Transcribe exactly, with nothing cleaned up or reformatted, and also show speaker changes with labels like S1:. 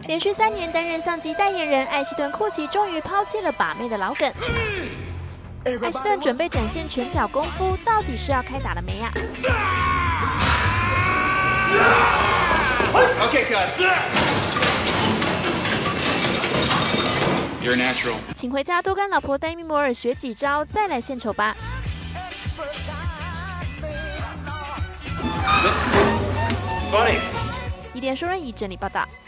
S1: 连续三年担任相机代言人，艾希顿·库奇终于抛弃了把妹的老梗。艾希顿准备展现拳脚功夫，到底是要开打了没呀、
S2: ？Okay, cut. You're a natural.
S1: 请回家多跟老婆黛咪摩尔学几招，再来献丑吧。
S2: Funny.
S1: 一点说人以整理报道。